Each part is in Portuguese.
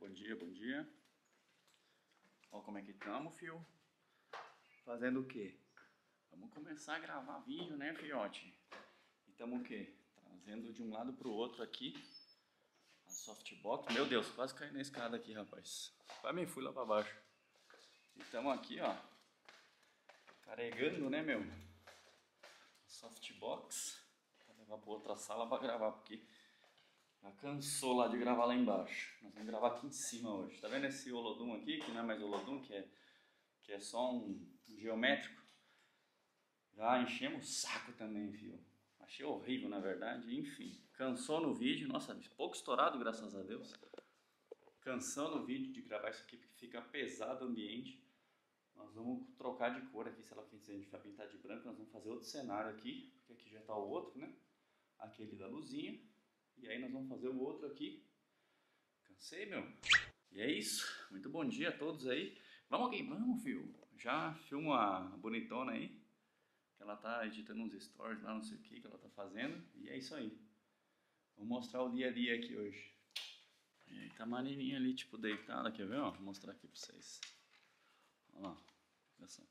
Bom dia, bom dia. Olha como é que estamos, fio. Fazendo o quê? Vamos começar a gravar vídeo, né, fiote? E estamos o quê? Trazendo de um lado pro outro aqui a softbox. Meu Deus, quase caí na escada aqui, rapaz. Quase me fui lá pra baixo. E estamos aqui, ó, carregando, né, meu? A softbox. Vou levar pra outra sala pra gravar, porque já cansou lá de gravar lá embaixo. Nós vamos gravar aqui em cima hoje. Tá vendo esse Olodum aqui, que não é mais Olodum, que é só um geométrico? Já enchemos o saco também, viu? Achei horrível, na verdade. Enfim, cansou no vídeo. Nossa, pouco estourado, graças a Deus. Cansou no vídeo de gravar isso aqui, porque fica pesado o ambiente. Nós vamos trocar de cor aqui, se ela quiser, a gente vai pintar de branco. Nós vamos fazer outro cenário aqui, porque aqui já tá o outro, né? Aquele da luzinha. E aí nós vamos fazer o outro aqui. Cansei, meu. E é isso. Muito bom dia a todos aí. Vamos aqui, vamos, filho. Já filma a bonitona aí. Que ela tá editando uns stories lá, não sei o que ela tá fazendo. E é isso aí. Vou mostrar o dia a dia aqui hoje. E aí tá a Marininha ali, tipo, deitada. Quer ver, ó? Vou mostrar aqui pra vocês. Olha lá. Olha só.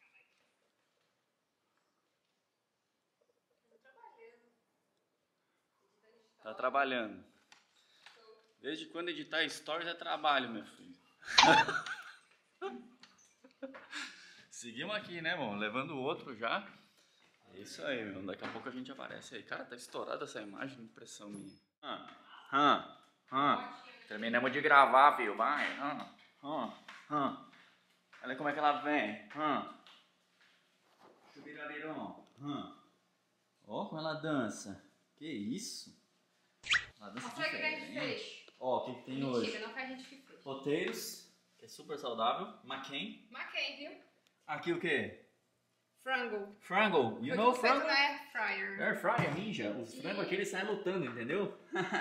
Tá trabalhando. Desde quando editar stories é trabalho, meu filho. Seguimos aqui, né, mano? Levando o outro já. É isso aí, meu. Daqui a pouco a gente aparece aí. Cara, tá estourada essa imagem, impressão minha. Terminamos de gravar, viu? Vai. Olha como é que ela vem. Chubirarirão. Ó como ela dança. Que isso? Ela dança diferente. Ó, o que tem Mentira, hoje? não foi a gente que fez. Roteiros, que é super saudável. McCain. McCain, viu? Aqui o quê? Frango. Frango. You know frango? Na air fryer. Air fryer, ninja. Os frangos aqui eles saem lutando, entendeu?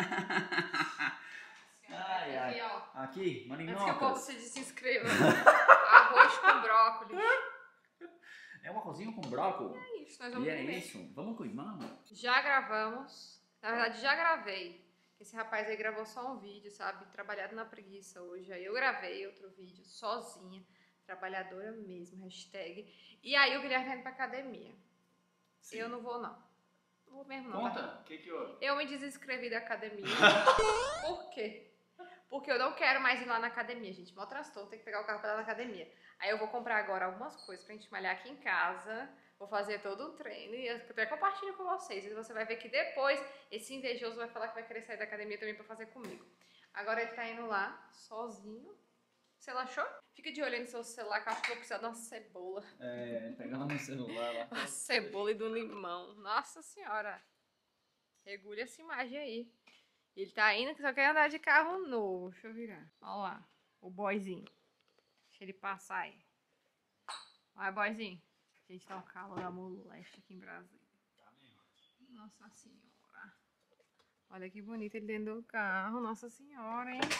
Ai, ai. Aqui, ó. Aqui, Antes que o povo maninocas. se inscreva. Arroz com brócolis. É um arrozinho com brócolis. É isso, nós vamos E é comer. isso. Vamos com o irmão? Já gravamos. Na verdade, já gravei. Esse rapaz aí gravou só um vídeo, sabe? Trabalhado na preguiça hoje. Aí eu gravei outro vídeo sozinha. Trabalhadora mesmo, hashtag. E aí o Guilherme tá indo pra academia. Sim. Eu não vou, não. Não vou mesmo, não. Conta, o que houve? Eu me desinscrevi da academia. Por quê? Porque eu não quero mais ir lá na academia, gente. Mó transtorno, tem que pegar o carro pra ir lá na academia. Aí eu vou comprar agora algumas coisas pra gente malhar aqui em casa. Vou fazer todo um treino e eu até compartilho com vocês. E você vai ver que depois esse invejoso vai falar que vai querer sair da academia também pra fazer comigo. Agora ele tá indo lá, sozinho. Você achou? Fica de olho no seu celular que eu acho que vou precisar de uma cebola. É, pegar lá no celular lá. Uma cebola e do limão. Nossa senhora. Regule essa imagem aí. Ele tá indo que só quer andar de carro novo. Deixa eu virar. Olha lá. O boyzinho. Deixa ele passar aí. Vai, boyzinho. A gente tá um calor da moleste aqui em Brasília. Nossa senhora. Olha que bonito ele dentro do carro. Nossa senhora, hein?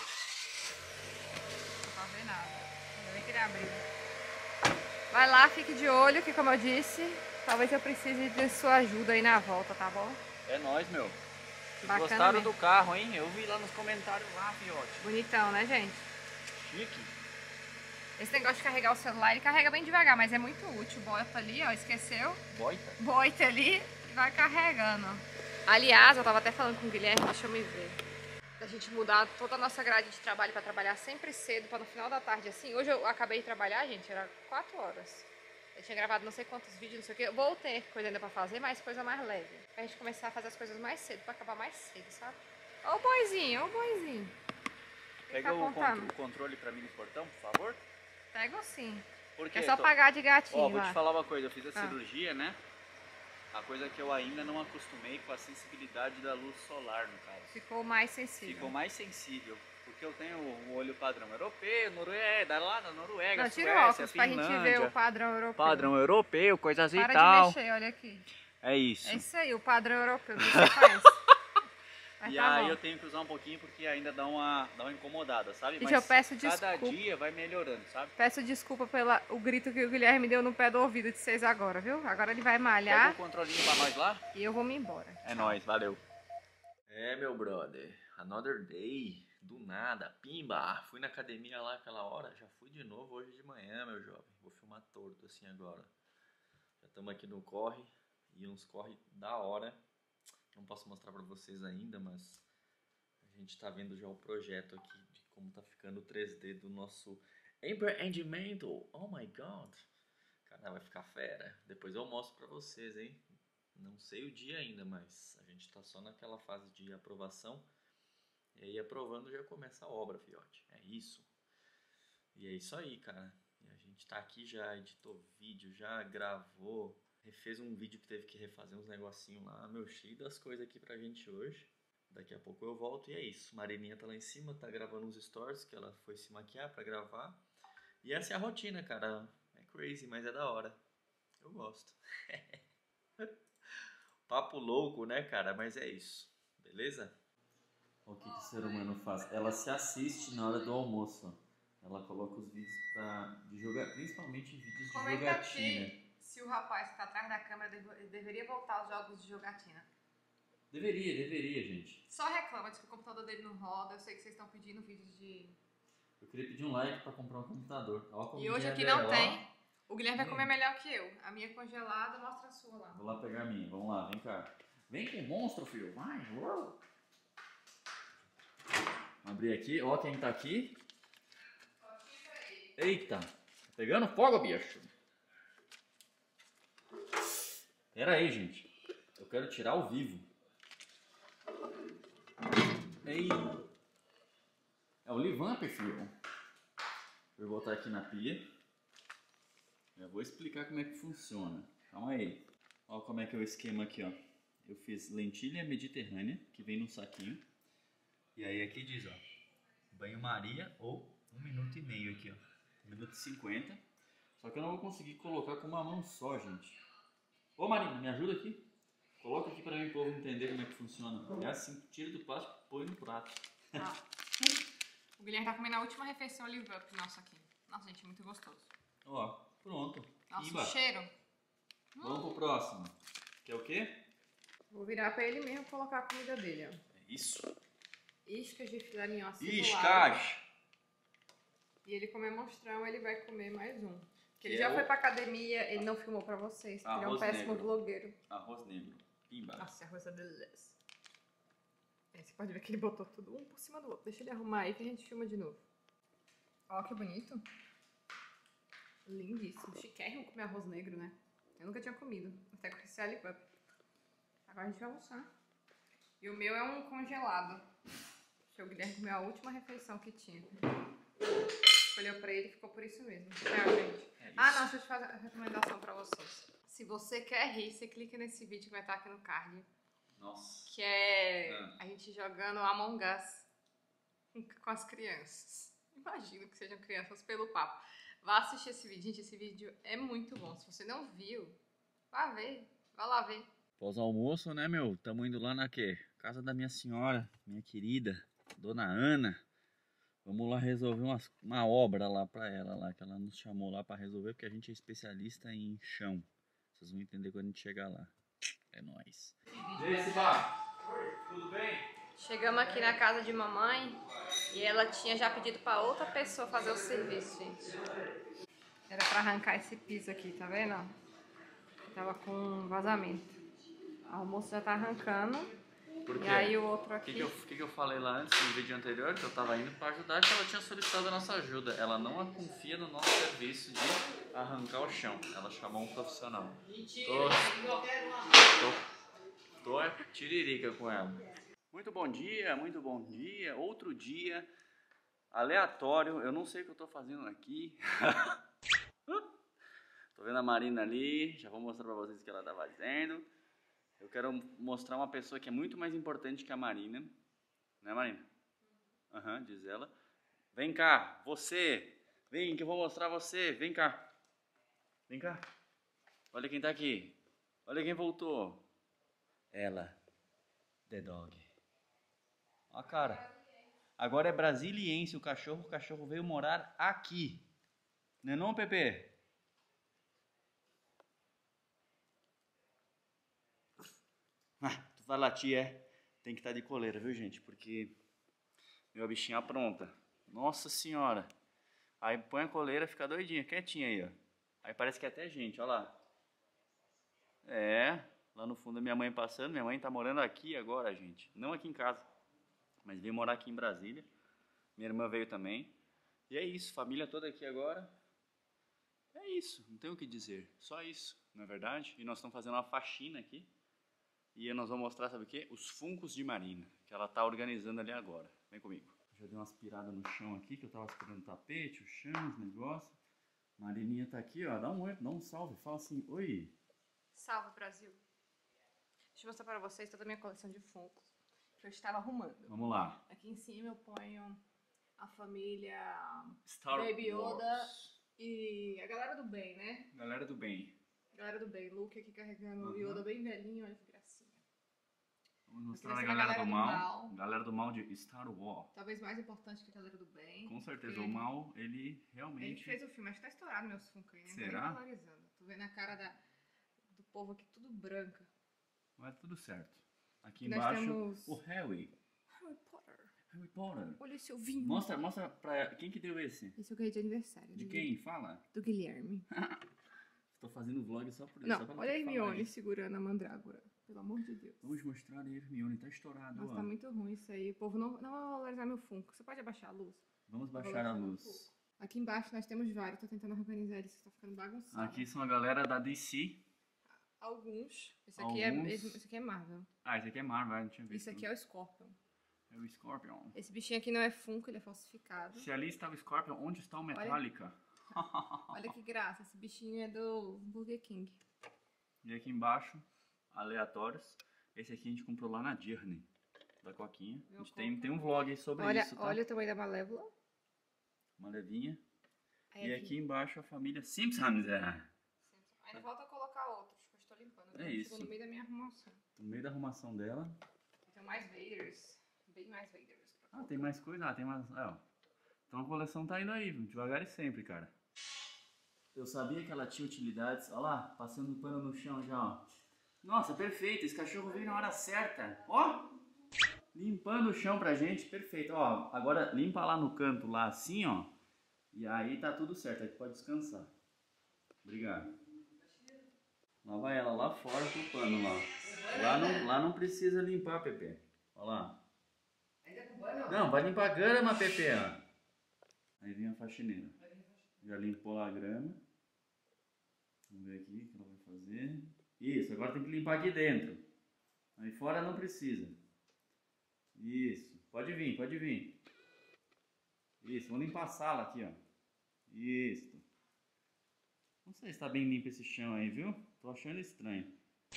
Não tá vendo nada. Ainda bem que ele abriu. Vai lá, fique de olho, que como eu disse, talvez eu precise de sua ajuda aí na volta, tá bom? É nóis, meu. Vocês Bacana gostaram mesmo. do carro, hein? Eu vi lá nos comentários lá, fiote. Bonitão, né, gente? Chique. Esse negócio de carregar o celular, ele carrega bem devagar, mas é muito útil. Bota ali, ó, esqueceu. Boita. Boita ali e vai carregando. Aliás, eu tava até falando com o Guilherme, deixa eu me ver. Da gente mudar toda a nossa grade de trabalho pra trabalhar sempre cedo, pra no final da tarde, assim. Hoje eu acabei de trabalhar, gente, era 4 horas. Eu tinha gravado não sei quantos vídeos, não sei o que. Eu vou ter coisa ainda pra fazer, mas coisa mais leve. Pra gente começar a fazer as coisas mais cedo, pra acabar mais cedo, sabe? Ô boizinho, ô boizinho. Pega o controle pra mim no portão, por favor. Pego sim. Porque É só pagar de gatinho. Ó, vou lá. te falar uma coisa, eu fiz a Ah. cirurgia, né? A coisa que eu ainda não acostumei com a sensibilidade da luz solar, no caso. Ficou mais sensível. Ficou mais sensível, porque eu tenho o olho padrão europeu, Noruega, lá da Noruega, Não, tira o Suécia, óculos pra gente ver o padrão europeu. Padrão europeu, coisas Para e tal. de mexer, olha aqui. É isso. É isso aí, o padrão europeu que você faz. Mas E tá aí bom. eu tenho que usar um pouquinho porque ainda dá uma incomodada, sabe? Gente, Mas eu peço cada desculpa. dia vai melhorando, sabe? Peço desculpa pelo grito que o Guilherme deu no pé do ouvido de vocês agora, viu? Agora ele vai malhar Pega o controlinho pra nós lá. e eu vou me embora. É nóis, valeu. É, meu brother, another day. Do nada, pimba, fui na academia lá aquela hora, já fui de novo hoje de manhã, meu jovem. Vou filmar torto assim agora. Já estamos aqui no corre, e uns corre da hora. Não posso mostrar pra vocês ainda, mas a gente tá vendo já o projeto aqui de como tá ficando o 3D do nosso empreendimento. Oh my god. Cara, vai ficar fera. Depois eu mostro pra vocês, hein. Não sei o dia ainda, mas a gente tá só naquela fase de aprovação. E aí aprovando já começa a obra, fiote. É isso. E é isso aí, cara. E a gente tá aqui, já editou vídeo, já gravou, refez um vídeo que teve que refazer uns negocinhos lá. Meu, cheio das coisas aqui pra gente hoje. Daqui a pouco eu volto e é isso. Marininha tá lá em cima, tá gravando uns stories, que ela foi se maquiar pra gravar. E essa é a rotina, cara. É crazy, mas é da hora. Eu gosto. Papo louco, né, cara? Mas é isso. Beleza? O que o ser humano faz? Ela se assiste na hora do almoço. Ela coloca os vídeos de jogar, principalmente vídeos de jogatina. Se o rapaz que tá atrás da câmera deveria voltar aos jogos de jogatina. Deveria, gente. Só reclama, diz que o computador dele não roda. Eu sei que vocês estão pedindo vídeos de... Eu queria pedir um like pra comprar um computador. E hoje aqui não tem. O Guilherme vai comer melhor que eu. A minha congelada, mostra a sua lá. Vou lá pegar a minha. Vamos lá, vem cá. Vem com o monstro, filho. Vai. Abrir aqui. Ó quem tá aqui. Eita. Tá pegando fogo, bicho. Pera aí, gente. Eu quero tirar ao vivo. Ei. É o Livamp, filho. Vou botar aqui na pia. Eu vou explicar como é que funciona. Calma aí. Olha como é que é o esquema aqui, ó. Eu fiz lentilha mediterrânea, que vem num saquinho. E aí aqui diz, ó, banho-maria ou 1 minuto e meio aqui, ó. 1 minuto e 50. Só que eu não vou conseguir colocar com uma mão só, gente. Ô Marina, me ajuda aqui. Coloca aqui pra mim, o povo entender como é que funciona. É assim, tira do plástico, põe no prato. Ah. O Guilherme tá comendo a última refeição Live Up nossa aqui. Nossa, gente, muito gostoso. Ó, pronto. Nossa, o cheiro. Vamos pro próximo. Que é o quê? Vou virar pra ele mesmo colocar a comida dele, ó. É isso. Iscas de filé mignon Iscas! E ele comer monstrão, ele vai comer mais um. Porque ele Que já é foi pra academia, ele não filmou pra vocês, porque ele é um péssimo vlogueiro. Arroz negro. Pimba. Nossa, arroz é delícia. Você pode ver que ele botou tudo um por cima do outro. Deixa ele arrumar aí que a gente filma de novo. Ó, que bonito. Lindíssimo. Chiquérrimo comer arroz negro, né? Eu nunca tinha comido. Até com esse alipã. Agora a gente vai almoçar. E o meu é um congelado. Que o Guilherme comeu a última refeição que tinha. Escolheu pra ele e ficou por isso mesmo. Tchau, gente. Ah, não, deixa eu te fazer uma recomendação pra vocês. Se você quer rir, você clica nesse vídeo que vai estar aqui no card. Nossa. Que é a gente jogando Among Us com as crianças. Imagino que sejam crianças pelo papo. Vá assistir esse vídeo. Gente, esse vídeo é muito bom. Se você não viu, vá ver. Vá lá ver. Pós-almoço, né, meu? Tamo indo lá na quê? Casa da minha senhora, minha querida, Dona Ana. Vamos lá resolver uma obra lá pra ela, lá, que ela nos chamou lá pra resolver, porque a gente é especialista em chão. Vocês vão entender quando a gente chegar lá. É nóis. E aí, Sibá? Tudo bem? Chegamos aqui na casa de mamãe e ela tinha já pedido pra outra pessoa fazer o serviço, gente. Era pra arrancar esse piso aqui, tá vendo? Tava com vazamento. O almoço já tá arrancando. Por quê? E aí o outro aqui... O que eu falei lá antes, no vídeo anterior, que eu tava indo pra ajudar, que ela tinha solicitado a nossa ajuda. Ela não confia no nosso serviço de arrancar o chão. Ela chamou um profissional. Tô tiririca com ela. Muito bom dia, muito bom dia. Outro dia, aleatório. Eu não sei o que eu tô fazendo aqui. Tô vendo a Marina ali, já vou mostrar pra vocês o que ela tá fazendo. Eu quero mostrar uma pessoa que é muito mais importante que a Marina. Né, Marina? Aham, diz ela. Vem cá, você. Vem que eu vou mostrar você. Vem cá. Vem cá. Olha quem tá aqui. Olha quem voltou. Ela. The Dog. Ó a cara. Agora é brasiliense o cachorro. O cachorro veio morar aqui. Não é não, Pepe? Ah, tu vai latir, é? Tem que estar de coleira, viu, gente? Porque Viu a bichinha pronta. Nossa senhora. Aí põe a coleira, fica doidinha, quietinha aí, ó. Aí parece que é até gente, ó lá. É, lá no fundo a minha mãe passando. Minha mãe tá morando aqui agora, gente. Não aqui em casa, mas veio morar aqui em Brasília. Minha irmã veio também. E é isso, família toda aqui agora. É isso, não tem o que dizer. Só isso, não é verdade? E nós estamos fazendo uma faxina aqui. E nós vamos mostrar, sabe o quê? Os funcos de Marina, que ela tá organizando ali agora. Vem comigo. Já dei uma aspirada no chão aqui, que eu tava aspirando o tapete, o chão, os negócios. Marininha tá aqui, ó. Dá um oi, dá um salve. Fala assim, oi. Salve, Brasil. Deixa eu mostrar para vocês toda a minha coleção de Funkos que eu estava arrumando. Vamos lá. Aqui em cima eu ponho a família Star Baby Yoda Wars. e a galera do bem, né? Galera do bem. Galera do bem. Luke aqui carregando o Yoda bem velhinho, olha que gracinha. Vamos mostrar a Aqui galera do mal. mal. Galera do mal de Star Wars. Talvez mais importante que a galera do bem. Com certeza, porque o mal, ele realmente... ele que fez o filme, acho que tá estourado meus Funkos aí, né? Será? Bem valorizando. Tô vendo a cara do povo aqui tudo branca. Vai tudo certo. Aqui Nós embaixo, temos o Harry. Harry Potter. Harry Potter. Olha esse ovinho. Mostra pra... Quem que deu esse? Esse eu ganhei de aniversário. De quem? Fala. Do Guilherme. Tô fazendo vlog só por isso. Não, só pra olha a ter que falar Hermione isso. segurando a mandrágora. Pelo amor de Deus. Vamos mostrar a Hermione, tá estourado, Nossa, ó. tá muito ruim isso aí. O povo não vai valorizar meu Funko. Você pode abaixar a luz? Vamos Vou baixar a abaixar meu luz. Funko. Aqui embaixo nós temos vários. Tô tentando organizar eles. Tá ficando bagunçado. Aqui são a galera da DC. Alguns. Esse aqui é Marvel. Ah, esse aqui é Marvel, não tinha visto. Esse aqui é o Scorpion. É o Scorpion. Esse bichinho aqui não é Funko, ele é falsificado. Se ali está o Scorpion, onde está o Metallica? Olha que graça. Esse bichinho é do Burger King. E aqui embaixo, aleatórios. Esse aqui a gente comprou lá na Disney, da Coquinha. A gente tem um vlog sobre isso, tá? Olha o tamanho da Malévola. Uma levinha. Aí E aqui embaixo a família Simpsons. Ainda falta colocar outros, que eu estou limpando. É isso. No meio da minha arrumação. No meio da arrumação dela. Tem mais Vaders. Bem mais Vaders. Ah, tem mais coisa? Ah, tem mais... ó. Então a coleção tá indo aí, devagar e sempre, cara. Eu sabia que ela tinha utilidades. Olha lá, passando pano no chão já, ó. Nossa, perfeito. Esse cachorro veio na hora certa. Ó! Limpando o chão pra gente, perfeito. Ó, agora limpa lá no canto, lá assim, ó. E aí tá tudo certo, aí pode descansar. Obrigado. Lá vai ela, lá fora com o pano, lá. Lá não precisa limpar, Pepe. Olha lá. Não, vai limpar a grama, Pepe. Aí vem a faxineira. Já limpou lá a grama. Vamos ver aqui o que ela vai fazer. Isso, agora tem que limpar aqui dentro. Aí fora não precisa. Isso, pode vir, pode vir. Isso, vamos limpar a sala aqui, ó. Isso. Não sei se tá bem limpo esse chão aí, viu? Tô achando estranho.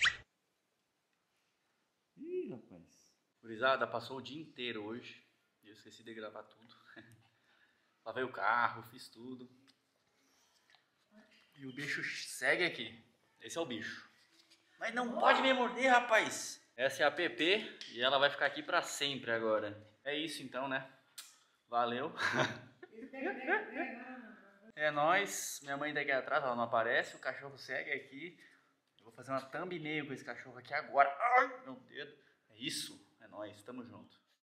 Ih, rapaz. Gurizada, passou o dia inteiro hoje. E eu esqueci de gravar tudo. Lavei o carro, fiz tudo. E o bicho segue aqui. Esse é o bicho. Mas não pode me morder, rapaz. Essa é a Pepe e ela vai ficar aqui pra sempre agora. É isso então, né? Valeu. É nóis. Minha mãe tá aqui atrás, ela não aparece. O cachorro segue aqui. Eu vou fazer uma thumbnail com esse cachorro aqui agora. Ai, meu dedo. É isso. É nóis. Tamo junto.